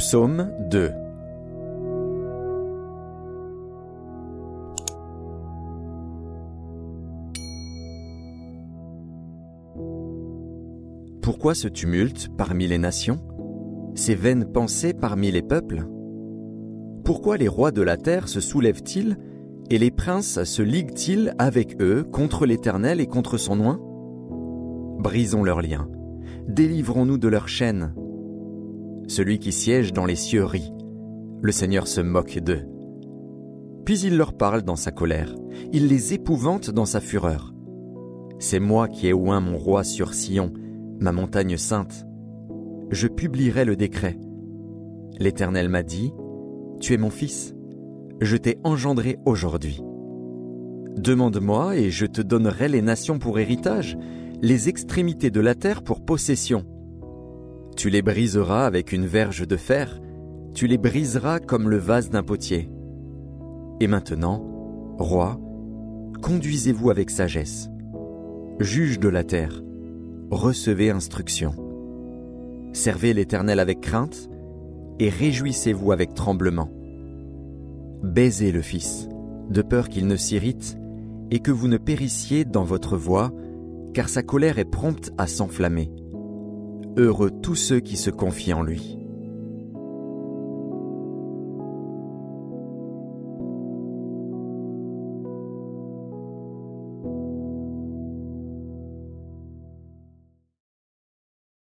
Psaume 2. Pourquoi ce tumulte parmi les nations? Ces vaines pensées parmi les peuples? Pourquoi les rois de la terre se soulèvent-ils et les princes se liguent-ils avec eux contre l'Éternel et contre son oint? Brisons leurs liens, délivrons-nous de leurs chaînes. Celui qui siège dans les cieux rit, le Seigneur se moque d'eux. Puis il leur parle dans sa colère, il les épouvante dans sa fureur. C'est moi qui ai oint mon roi sur Sion, ma montagne sainte. Je publierai le décret. L'Éternel m'a dit, tu es mon fils, je t'ai engendré aujourd'hui. Demande-moi et je te donnerai les nations pour héritage, les extrémités de la terre pour possession. Tu les briseras avec une verge de fer, tu les briseras comme le vase d'un potier. Et maintenant, roi, conduisez-vous avec sagesse. Juge de la terre, recevez instruction. Servez l'Éternel avec crainte et réjouissez-vous avec tremblement. Baisez le Fils, de peur qu'il ne s'irrite et que vous ne périssiez dans votre voie, car sa colère est prompte à s'enflammer. Heureux tous ceux qui se confient en lui.